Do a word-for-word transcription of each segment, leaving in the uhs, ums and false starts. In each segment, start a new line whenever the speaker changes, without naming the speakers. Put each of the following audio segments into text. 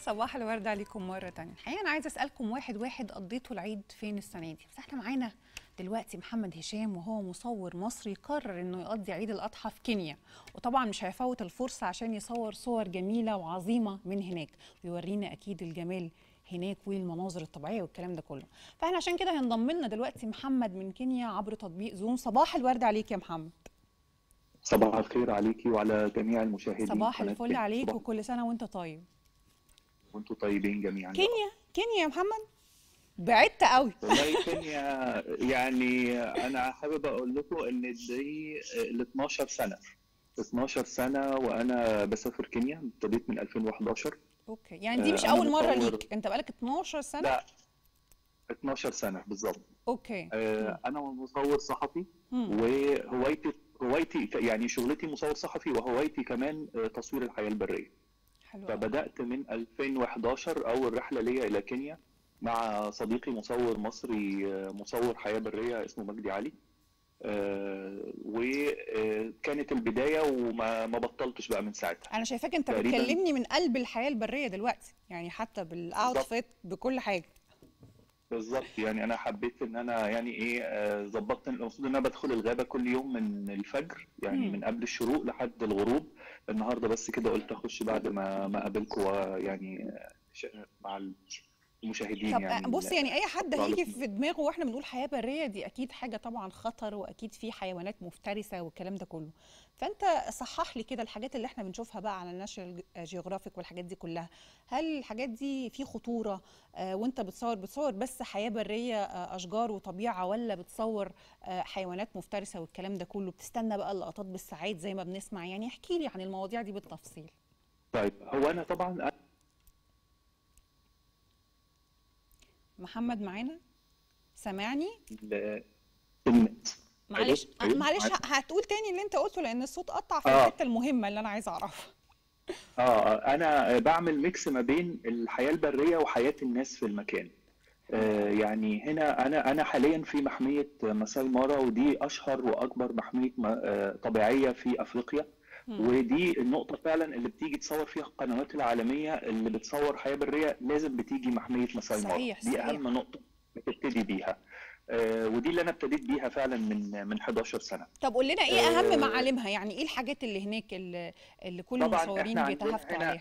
صباح الورد عليكم مرة تانية. الحقيقة أنا عايزة أسألكم واحد واحد قضيتوا العيد فين السنة دي؟ بس احنا معانا دلوقتي محمد هشام وهو مصور مصري قرر إنه يقضي عيد الأضحى في كينيا، وطبعا مش هيفوت الفرصة عشان يصور صور جميلة وعظيمة من هناك ويورينا أكيد الجمال هناك والمناظر الطبيعية والكلام ده كله. فاحنا عشان كده هينضم لنا دلوقتي محمد من كينيا عبر تطبيق زوم. صباح الورد عليك يا محمد.
صباح الخير عليكي وعلى جميع المشاهدين
صباح
قناة
الفل
كينيا.
عليك
صباح
وكل سنة وانت طيب.
وانتم طيبين جميعا يا رب.
كينيا كينيا يا محمد بعدت قوي.
والله كينيا، يعني انا حابب اقول لكم ان دي ال اتناشر سنه اتناشر سنه وانا بسافر كينيا. ابتديت من ألفين وحداشر.
اوكي، يعني دي مش
آه، انا
اول مره
مصور.
ليك، انت بقالك اتناشر سنه.
لا، اتناشر سنه بالظبط.
اوكي.
آه، انا مصور صحفي،
امم
وهوايتي هوايتي يعني شغلتي مصور صحفي، وهوايتي كمان آه، تصوير الحياه البريه.
حلو قوي.
فبدأت من ألفين وحداشر أول رحلة ليا إلى كينيا مع صديقي مصور مصري، مصور حياة برية اسمه مجدي علي. آه، وكانت البداية وما ما بطلتش بقى من ساعتها
انا شايفاك انت
تقريبا.
بتكلمني من قلب الحياه البريه دلوقتي، يعني حتى
بالظبط،
بالاوتفيت بكل حاجه.
بالظبط. يعني أنا حبيت إن أنا يعني إيه آه، ظبطت. المفروض إن أنا بدخل الغابة كل يوم من الفجر، يعني
امم
من قبل الشروق لحد الغروب. النهارده بس كده قلت أخش بعد ما ما أقابلكم، يعني آه، مع المشاهدين
طب
يعني
بص، يعني اي حد
اطلع
هيجي
لكم.
في دماغه واحنا بنقول حياه بريه دي اكيد حاجه طبعا خطر، واكيد في حيوانات مفترسه والكلام ده كله. فانت صحح لي كده الحاجات اللي احنا بنشوفها بقى على الناشونال جيوغرافيك والحاجات دي كلها، هل الحاجات دي في خطوره؟ آه وانت بتصور بتصور بس حياه بريه، آه اشجار وطبيعه، ولا بتصور آه حيوانات مفترسه والكلام ده كله؟ بتستنى بقى اللقطات بالساعات زي ما بنسمع؟ يعني احكي لي عن المواضيع دي بالتفصيل.
طيب، هو انا طبعا
محمد معانا؟ سامعني؟
ال- النت. الو،
معلش آه،
ايوه
معلش
معاك.
ه- هتقول تاني اللي انت قلته لان الصوت قطع في
اه
الحته المهمه اللي انا عايزه اعرفها.
اه انا بعمل ميكس ما بين الحياه البريه وحياه الناس في المكان.
حلو
آه،
قوي.
يعني هنا انا انا حاليا في محميه ماساي مارا، ودي اشهر واكبر محميه م- آه، طبيعيه في افريقيا.
امم
ودي النقطه فعلا اللي بتيجي تصور فيها القنوات العالميه اللي بتصور حياه بريه، لازم بتيجي محميه ماساي مارا.
صحيح
دي
صحيح.
اهم نقطه بتبتدي بيها. آه، ودي اللي انا ابتديت بيها فعلا من من حداشر سنه.
طب قول لنا ايه اهم
آه،
معالمها، يعني ايه الحاجات اللي هناك اللي, اللي كل
طبعا احنا
المصورين
عندنا
بيتهافتوا
هنا،
عليها؟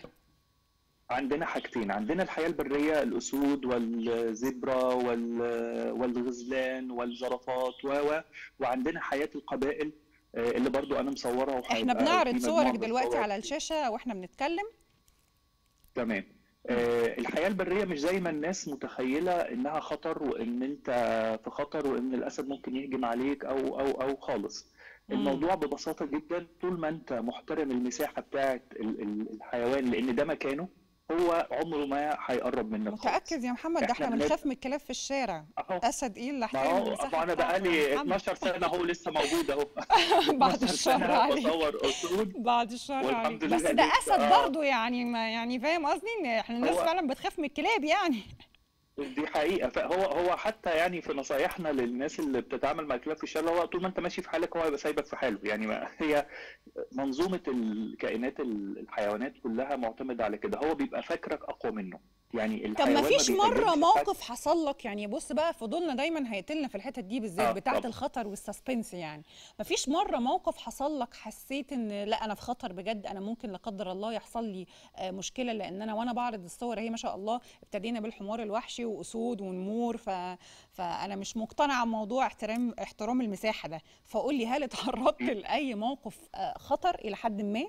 عندنا حاجتين. عندنا الحياة البرية، الأسود والزبرة وال- والغزلان والزرافات و و وعندنا حياة القبائل، آه، اللي برضو أنا مصورها،
احنا
وهيبقى
بنعرض
في مجموعة
صورك
من
دلوقتي
الصور.
على الشاشه واحنا بنتكلم.
تمام.
امم
آه، الحياة البرية مش زي ما الناس متخيلة إنها خطر، وإن أنت في خطر، وإن الأسد ممكن يهجم عليك أو أو أو خالص.
امم
الموضوع ببساطة جدا، طول ما أنت محترم المساحة بتاعة ال- ال- الحيوان، لأن ده مكانه، هو عمره ما هيقرب منك
متاكد
خالص.
يا محمد؟ ده
احنا
احنا بنخاف
بنبقى
من الكلاب في الشارع.
اهو.
اسد ايه اللي
ما
احترم
هو
المساحه
ما انا
بتاعته يا
بقالي
محمد؟
اتناشر سنه اهو، لسه موجود اهو.
بعد
اتناشر
الشر
سنه
عليك.
بصور اسود،
بعد الشر عليك،
والحمد
بس
لله
ده
لسه.
اسد
اه
برضو يعني، ما يعني فاهم قصدي ان احنا الناس
هو
فعلا بتخاف من الكلاب يعني.
دي حقيقة. فهو هو حتى يعني في نصايحنا للناس اللي بتتعامل مع الكلاب في الشارع، هو طول ما انت ماشي في حالك هو هيبقى سايبك في حاله. يعني ما هي منظومة الكائنات الحيوانات كلها معتمدة على كده، هو بيبقى فاكرك أقوى منه. يعني
طب ما
الحيوان ما
فيش مرة
بيهاجمش حد.
موقف حصل لك؟ يعني بص بقى، فضولنا دايما هيقتلنا في الحتت دي بالذات
اه
بتاعة
طبعا.
الخطر والسسبنس. يعني ما فيش مرة موقف حصل لك حسيت ان لا انا في خطر بجد، انا ممكن لا قدر الله يحصل لي آه، مشكلة؟ لان انا وانا بعرض الصور هي ما شاء الله ابتدينا بالحمار الوحشي واسود ونمور، ف... فانا مش مقتنعة بموضوع احترام احترام المساحة ده. فقول لي، هل اتعرضت لأي موقف آه، خطر الى حد ما؟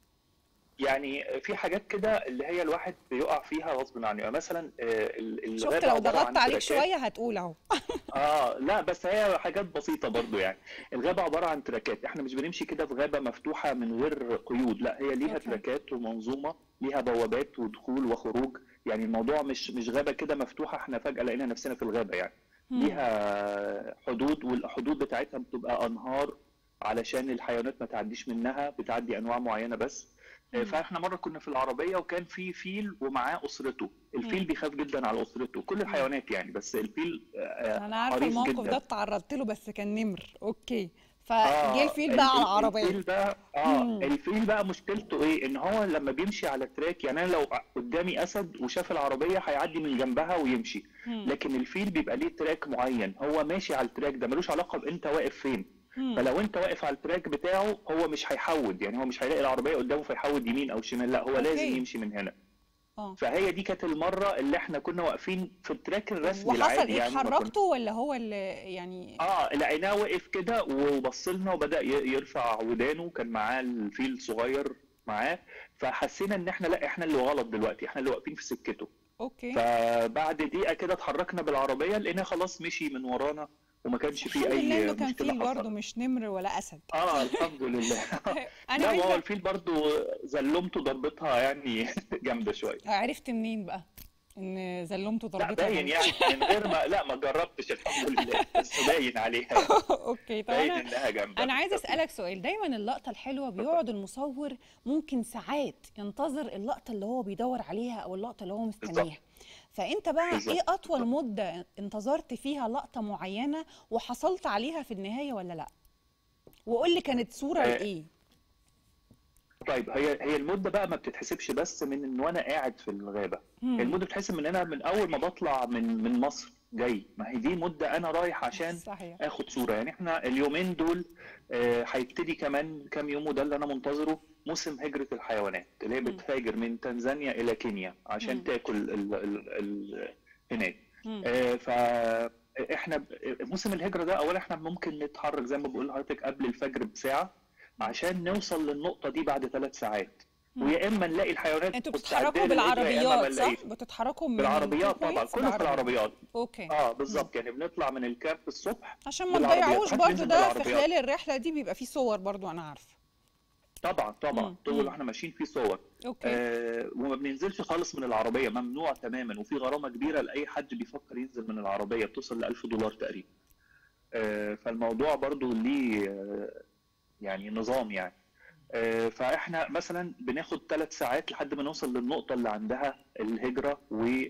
يعني في حاجات كده اللي هي الواحد بيقع فيها غصب عنه. يعني مثلا آه، ال-
شفت
الغابة
لو
عبارة
ضغطت
عن
عليك
تراكات.
شوية هتقول اهو.
اه لا، بس هي حاجات بسيطة برضو يعني. الغابة عبارة عن تراكات، احنا مش بنمشي كده في غابة مفتوحة من غير قيود، لا هي ليها
اوكي.
تراكات ومنظومة، ليها بوابات ودخول وخروج. يعني الموضوع مش مش غابة كده مفتوحة احنا فجأة لقينا نفسنا في الغابة يعني.
هم.
ليها حدود، والحدود بتاعتها بتبقى أنهار علشان الحيوانات ما تعديش منها، بتعدي أنواع معينة بس. آه،
هم.
فاحنا مره كنا في العربيه وكان في فيل ومعاه اسرته. الفيل
هم.
بيخاف جدا على اسرته، كل الحيوانات يعني، بس الفيل آه،
انا عارفه
حريص
الموقف ده
جدا.
اتعرضت له بس كان نمر. اوكي. فجه
اه
الفيل
ال-
بقى على
ال-
العربيه.
الفيل بقى اه
امم.
الفيل بقى مشكلته ايه؟ ان هو لما بيمشي على تراك، يعني انا لو قدامي اسد وشاف العربيه هيعدي من جنبها ويمشي.
امم.
لكن الفيل بيبقى ليه تراك معين، هو ماشي على التراك ده، ملوش علاقه بانت واقف فين.
امم.
فلو انت واقف على التراك بتاعه هو مش هيحود، يعني هو مش هيلاقي العربيه قدامه فيحود يمين او شمال، لا هو لازم
اوكي.
يمشي من هنا.
اه.
فهي دي كانت المره اللي احنا كنا واقفين في التراك الرسمي
وحصل
العادي،
ايه؟
يعني ما كنا.
اتحركتوا ولا هو اللي يعني؟
اه لقيناه وقف كده وبص لنا وبدأ ي- يرفع ودانه، كان معاه الفيل صغير معاه. فحسينا ان احنا لا، احنا اللي غلط دلوقتي، احنا اللي واقفين في سكته.
اوكي.
فبعد دقيقة كده اتحركنا بالعربية لقيناه خلاص مشي من ورانا، وما
بس
كانش فيه
الحمد لله انه
اي
كان
مشكلة
فيل برضه،
حصلت.
مش نمر ولا اسد.
اه الحمد لله.
انا
لا وهو
عايزه،
الفيل برضو زلمته ضربتها يعني جامدة شوية.
عرفت منين بقى ان زلمته
لا
ضربتها
باين
جامد؟
يعني من غير ما، لا ما جربتش الحمد لله، بس باين عليها يعني.
اوكي. طب
باين
انا
انها جامدة
انا
مش
عايزه
خفيفة.
اسالك سؤال. دايما اللقطه الحلوه
اتفضل.
بيقعد المصور ممكن ساعات ينتظر اللقطه اللي هو بيدور عليها او اللقطه اللي هو مستنيها.
بالظبط.
فانت بقى ايه
بالظبط.
اطول
بالظبط.
مده انتظرت فيها لقطه معينه وحصلت عليها في النهايه ولا لا؟ وقول لي كانت صوره
آه،
لايه؟
طيب هي هي المده بقى ما بتتحسبش بس من ان وانا قاعد في الغابه. هي
امم.
المده بتتحسب من انا من اول ما بطلع من من مصر جاي، ما هي دي مده انا رايح عشان
صحيح.
اخد صوره. يعني احنا اليومين دول آه، هيبتدي كمان كام يوم، وده اللي انا منتظره، موسم هجره الحيوانات اللي هي
امم.
بتهاجر من تنزانيا الى كينيا عشان
امم.
تاكل ال ال ال هناك.
امم.
آه، ف احنا ب- موسم الهجره ده اولا احنا ممكن نتحرك زي ما بقول لحضرتك قبل الفجر بساعه عشان نوصل للنقطة دي بعد ثلاث ساعات.
امم.
ويا إما نلاقي الحيوانات
انتوا
مستعدة
بتتحركوا
للهجرة يا إما ما
بالعربيات
نلاقيش.
صح؟ بتتحركوا من تو
بالعربيات طبعا،
بوينتس
كله في
بعربيات؟
العربيات.
اوكي.
اه
امم.
بالظبط، يعني بنطلع من الكامب الصبح
عشان ما
بالعربيات،
تضيعوش
وحتى
برضو،
بننزل
ده في
بالعربيات.
خلال الرحله دي بيبقى فيه صور برضو انا عارفه.
طبعا طبعا
امم.
طول
امم.
واحنا ماشيين في صور.
اوكي.
آه وما بننزلش خالص من العربية، ممنوع تماما، وفي غرامة كبيرة لأي حد بيفكر ينزل من العربية بتوصل ل ألف دولار تقريبا. آه فالموضوع برضو ليه آه يعني نظام يعني. آه، فاحنا مثلا بناخد ثلاث ساعات لحد ما نوصل للنقطة اللي عندها الهجرة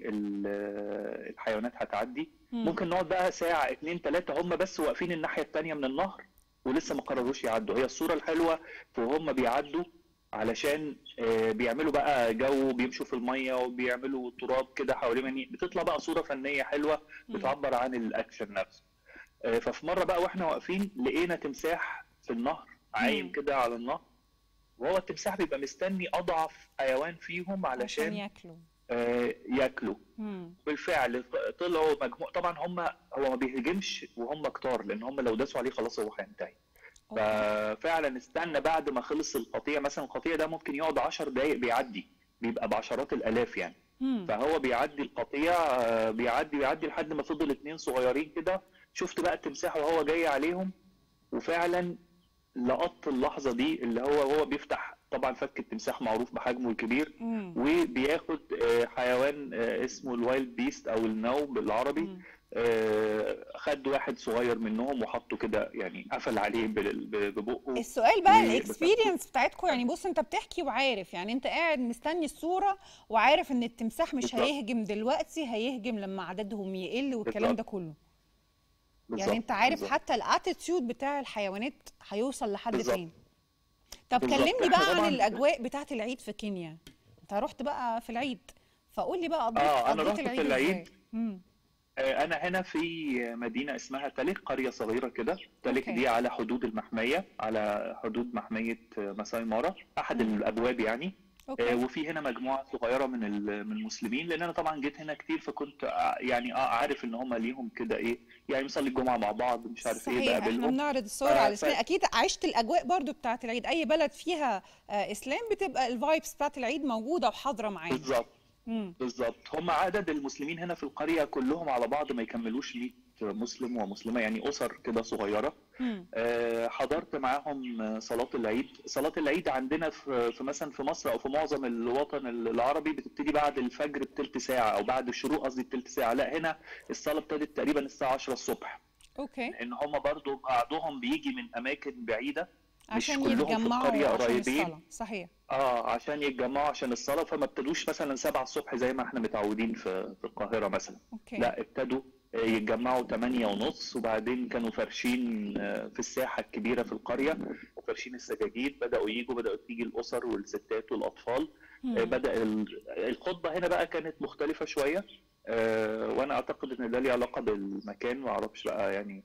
والحيوانات هتعدي.
امم.
ممكن نقعد بقى ساعة اتنين تلاتة هم بس واقفين الناحية التانية من النهر ولسه ما قرروش يعدوا. هي الصورة الحلوة وهم بيعدوا علشان آه، بيعملوا بقى جو، بيمشوا في المية وبيعملوا تراب كده حوالين مني، بتطلع بقى صورة فنية حلوة
امم.
بتعبر عن الأكشن نفسه. آه، ففي مرة بقى واحنا واقفين لقينا تمساح في النهر عايم
امم.
كده على النهر، وهو التمساح بيبقى مستني اضعف حيوان فيهم
عشان
علشان
ياكلوا.
آه، ياكله.
امم.
بالفعل طلعوا مجموع، طبعا هم هو ما بيهجمش وهم كتار، لان هم لو داسوا عليه خلاص هو هينتهي.
اوكي.
ففعلا استنى بعد ما خلص القطيع، مثلا القطيع ده ممكن يقعد عشر دقايق بيعدي، بيبقى بعشرات الالاف يعني.
امم.
فهو بيعدي القطيع آه، بيعدي بيعدي لحد ما فضل اتنين صغيرين كده. شفت بقى التمساح وهو جاي عليهم، وفعلا لقطت اللحظه دي اللي هو هو بيفتح. طبعا فك التمساح معروف بحجمه الكبير،
امم.
وبياخد آه، حيوان آه، اسمه الوايلد بيست او النو بالعربي.
امم.
آه، خد واحد صغير منهم وحطه كده، يعني قفل عليه بال- ب- ببقه.
السؤال بقى
وبفكه
الاكسبيرينس بتاعتكم، يعني بص انت بتحكي وعارف، يعني انت قاعد مستني الصورة وعارف ان التمساح مش
بالظبط.
هيهجم دلوقتي، هيهجم لما عددهم يقل والكلام
بالظبط.
ده كله. يعني
بالظبط.
انت عارف
بالظبط.
حتى الاتيتيود بتاع الحيوانات هيوصل لحد
بالظبط.
فين. طب
بالظبط
كلمني
احنا
بقى عن
طبعا.
الاجواء بتاعت العيد في كينيا. انت رحت بقى في العيد، فقول لي بقى قضيت
اه انا
قضيت
رحت في
العيد
العيد.
ازاي؟ امم.
آه، انا هنا في مدينه اسمها تاليك، قريه صغيره كده. تاليك
اوكي.
دي على حدود المحميه، على حدود محميه ماساي مارا، احد
امم.
الابواب يعني. آه،
اوكي.
وفي هنا مجموعه صغيره من ال- من المسلمين، لان انا طبعا جيت هنا كتير، فكنت آه، يعني اه عارف ان هم ليهم كده ايه، يعني بنصلي الجمعه مع بعض مش عارف ايه
صحيح، احنا
بقابلهم.
بنعرض
ف...
الصور على
ف...
الاسلام، اكيد عشت الاجواء برضو بتاعت العيد. اي بلد فيها آه، اسلام بتبقى الفايبس بتاعت العيد موجوده وحاضره معاهم.
بالظبط.
امم.
بالظبط هم عدد المسلمين هنا في القريه كلهم على بعض ما يكملوش مية مسلم ومسلمه، يعني اسر كده صغيره.
امم.
آه، حضرت معاهم آه، صلاة العيد. صلاة العيد عندنا في في مثلا في مصر أو في معظم الوطن العربي بتبتدي بعد الفجر بتلت ساعة، أو بعد الشروق قصدي بتلت ساعة. لا هنا الصلاة ابتدت تقريبا الساعة عشرة الصبح،
اوكي.
لأن هم برضو بعضهم بيجي من أماكن بعيدة، مش
عشان
كلهم في القرية
يتجمعوا عشان
قريبين.
الصلاه. صحيح.
اه عشان يتجمعوا عشان الصلاة، فما ابتدوش مثلا سبعة الصبح زي ما احنا متعودين في في القاهرة مثلا.
اوكي.
لا ابتدوا يتجمعوا تمانية ونص، وبعدين كانوا فارشين في الساحة الكبيرة في القرية، وفارشين السجاجيد، بدأوا يجوا بدأت تيجي الأسر والستات والأطفال.
مم.
بدأ الخطبة هنا بقى كانت مختلفة شوية، وأنا أعتقد إن ده ليه علاقة بالمكان، ما أعرفش بقى يعني.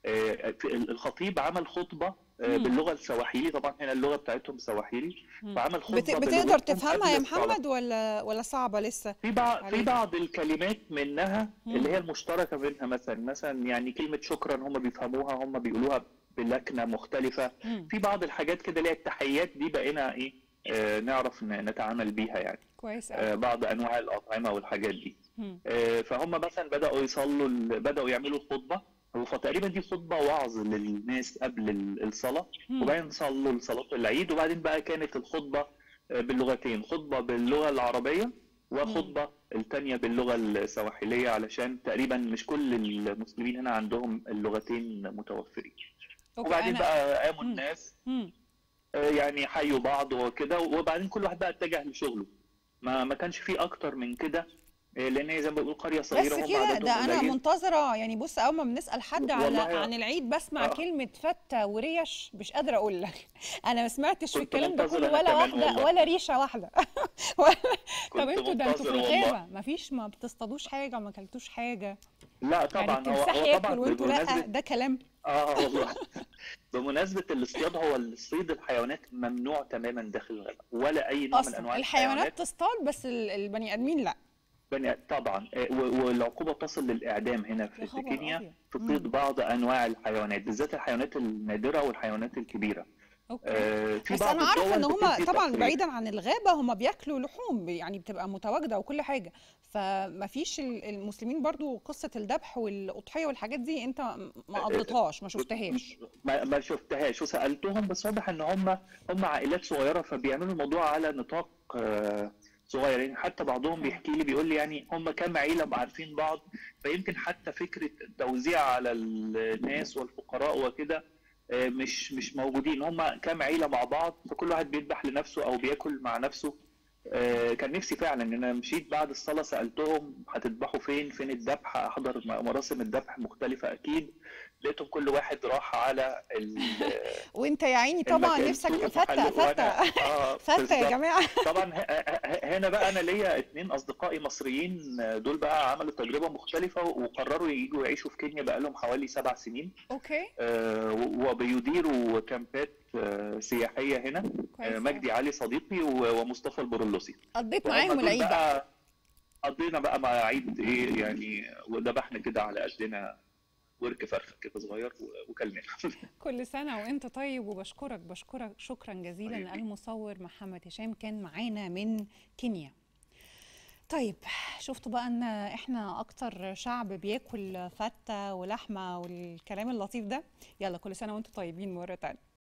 الخطيب عمل خطبة
مم.
باللغة السواحيلي، طبعا هنا اللغة بتاعتهم سواحيلي،
مم.
فعمل
بت...
خطبة
بتقدر
بلغتهم
تفهمها
قبل
يا
الصلاة.
محمد ولا ولا صعبة لسه
في بعض في
عليك؟
بعض الكلمات منها اللي
مم.
هي المشتركة بينها، مثلا مثلا يعني كلمة شكرا هم بيفهموها، هم بيقولوها بلكنة مختلفة.
مم.
في بعض الحاجات كده اللي هي التحيات دي بقينا ايه، آه نعرف ن- نتعامل بيها يعني.
كويس قوي.
آه بعض انواع الاطعمة والحاجات دي.
مم.
آه فهم مثلا بدأوا يصلوا ال- بدأوا يعملوا الخطبة، هو فتقريبا دي خطبة وعظ للناس قبل ال- الصلاة،
مم.
وبعدين صلوا صلاة العيد، وبعدين بقى كانت الخطبة آه، باللغتين، خطبة باللغة العربية
مم.
وخطبة التانية باللغة السواحلية، علشان تقريبا مش كل المسلمين هنا عندهم اللغتين متوفرين.
اوكي.
وبعدين
انا
بقى قاموا
مم.
الناس
مم.
آه، يعني حيوا بعض وكده، وبعدين كل واحد بقى اتجه لشغله. ما ما كانش فيه اكتر من كده، آه، لان هي زي ما بقول قرية صغيرة
بس
وهم
كده؟
عددهم
ده انا
قليل.
منتظرة يعني. بص، اول ما بنسأل حد على
والله
عن العيد بسمع
اه
كلمة فتة وريش، مش قادرة اقول لك. انا ما سمعتش في
كنت
الكلام ده
منتظر
كله
انا
ولا
كمان
واحدة
والله،
ولا ريشة واحدة. ولا- طب
كنت
انتوا، ده انتوا في
منتظر والله.
الغابة مفيش، ما بتصطادوش حاجة وما اكلتوش حاجة؟
لا
يعني
طبعا، هو
التمساح
هو طبعا
ياكل وانتوا لا؟
بمناسبة
ده كلام.
اه والله بمناسبة الاصطياد، هو الصيد الحيوانات ممنوع تماما داخل الغابة، ولا أي نوع من
اصلا
أنواع
الحيوانات
الحيوانات.
تصطاد بس ال- البني ادمين لا.
بني طبعا، آه، و- والعقوبة تصل للإعدام هنا
يا
في في
خبر
كينيا
ابيض.
في صيد
امم
بعض أنواع الحيوانات، بالذات الحيوانات النادرة والحيوانات الكبيرة.
اوكي.
آه، في
بس انا
بعض
عارفه ان
الدول
هما
بتدي
طبعا
تصريح.
بعيدا عن الغابه هما بياكلوا لحوم، يعني بتبقى متواجده وكل حاجه. فما فيش ال- المسلمين برضو قصه الذبح والاضحيه والحاجات دي انت ما قضيتهاش، ما شفتهاش؟
ما ما شفتهاش وسألتهم، بس واضح ان هم هم عائلات صغيرة، فبيعملوا الموضوع على نطاق آه، صغير يعني. حتى بعضهم
اوكي.
بيحكي لي بيقول لي يعني هم كام عيلة عارفين بعض، فيمكن حتى فكرة التوزيع على الناس والفقراء وكده آه، مش مش موجودين. هم كام عيلة مع بعض، فكل واحد بيذبح لنفسه او بياكل مع نفسه. آه، كان نفسي فعلا ان انا مشيت بعد الصلاه سالتهم هتذبحوا فين، فين الذبح، احضر مراسم الذبح مختلفه اكيد. لقيتهم كل واحد راح على ال-
وانت يا عيني طبعا
المكان
نفسك
سوق
فته
المحل،
فته.
وانا اه
فته يا
بالظبط.
جماعه.
طبعا ه- ه- هنا بقى انا ليا اتنين اصدقائي مصريين، دول بقى عملوا تجربه مختلفه وقرروا ييجوا يعيشوا في كينيا بقى لهم حوالي سبع سنين.
اوكي.
آه، وبيديروا كامبات آه، سياحيه هنا. آه،
كويس قوي.
مجدي علي صديقي و- ومصطفى البرولوسي.
قضيت
فهم
معاهم
دول
العيد بقى.
بقى قضينا بقى مع عيد ايه يعني، وذبحنا كده على قدنا ورك فرخه كده صغير و- وكلناه.
كل سنة وانت طيب، وبشكرك بشكرك شكرا جزيلا.
طيب.
المصور محمد هشام كان معانا من كينيا. طيب، شفتوا بقى ان احنا اكتر شعب بياكل فتة ولحمة والكلام اللطيف ده. يلا كل سنة وانتم طيبين مرة تانية.